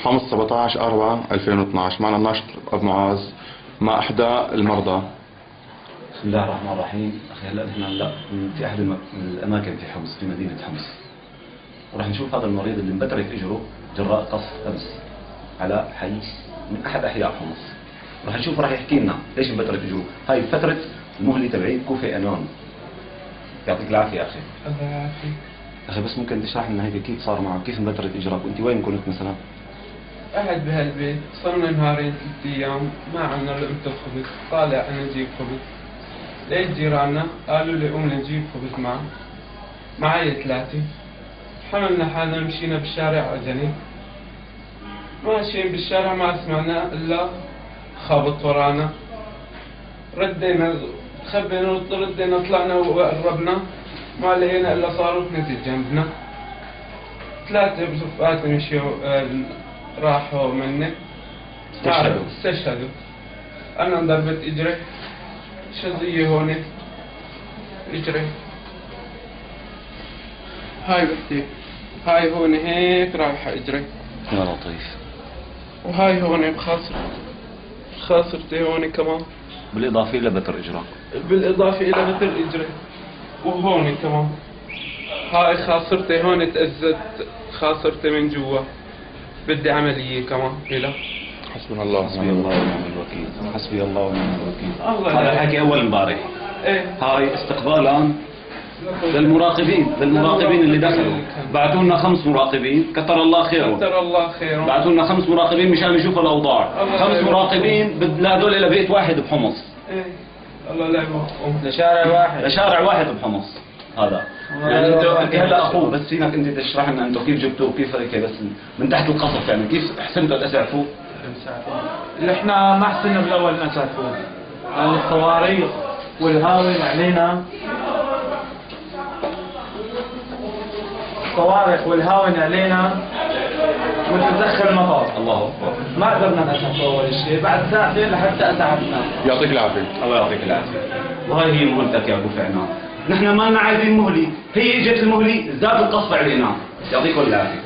حمص 17/4/2012. معنا الناشط أبو معاذ مع إحدى المرضى. بسم الله الرحمن الرحيم. أخي هلا نحن في أحد الأماكن في حمص، في مدينة حمص، وراح نشوف هذا المريض اللي انبترت إجره جراء قصف أمس على حي من أحد أحياء حمص. راح نشوف، راح يحكي لنا ليش انبترت إجره. هاي فترة المهلي تبعي كوفي أنون. يعطيك العافية يا أخي. الله يعافيك. أخي بس ممكن تشرح لنا هيك كيف صار معك، كيف انبترت إجراك، وأنت وين كنت مثلا؟ قاعد بهالبيت، صرنا نهارين 3 أيام ما عنا لقمة الخبز، طالع أنا أجيب خبز، لقيت جيراننا قالوا لي قوم نجيب خبز معي 3. حملنا حالنا مشينا بالشارع عجلي، ماشيين بالشارع ما سمعنا إلا خبط ورانا، ردينا خبينا ردينا طلعنا وقربنا ما لقينا إلا صاروخ نزل جنبنا. 3 برفقاتي مشيوا راحوا مني استشهدوا. أنا انضربت إجري شظية هون إجري، هاي بحكي هاي هون هيك رايحة إجري يا لطيف. وهاي هون خاصرتي هون كمان، بالإضافة إلى بتر إجراك. بالإضافة إلى بتر إجري وهون كمان. هاي خاصرتي هون تأذت، خاصرتي من جوا، بدي عملية كمان إلى. حسبنا الله حسبي الله ونعم الوكيل. حسبي الله ونعم الوكيل. الله هذا حكي أول امبارح. إيه. هاي استقبالا للمراقبين اللي دخلوا. بعثوا لنا 5 مراقبين، كتر الله خيرهم. كتر الله خيرهم. بعثوا لنا 5 مراقبين مشان يشوفوا الأوضاع. 5 مراقبين هذول إلى بيت واحد بحمص. إيه. الله لا يوفقهم. لشارع واحد بحمص. هذا يعني انت هلا اخوه، بس فينك انت تشرح لنا انتم كيف جبتوه وكيف هيك بس من تحت القصف، يعني كيف حسنتوا تسعفوه؟ احنا ما حسنا بالاول نسعفوه، يعني الصواريخ والهاون علينا، الصواريخ والهاون علينا وتتدخل المطار. الله اكبر. ما قدرنا نسعفه اول شيء، بعد ساعتين لحتى اسعفنا. يعطيك العافية. الله يعطيك العافيه. وهي هي مهلتك يا ابو فعنان. نحن ما لنا عايزين مهلي، هي اجت المهلي زاد القصف علينا. يعطيكم العافيه.